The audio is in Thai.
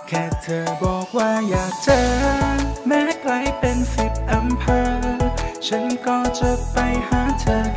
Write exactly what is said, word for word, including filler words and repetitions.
แค่เธอบอกว่าอยากเจอแม้ไกลเป็นสิบอำเภอฉันก็จะไปหาเธอ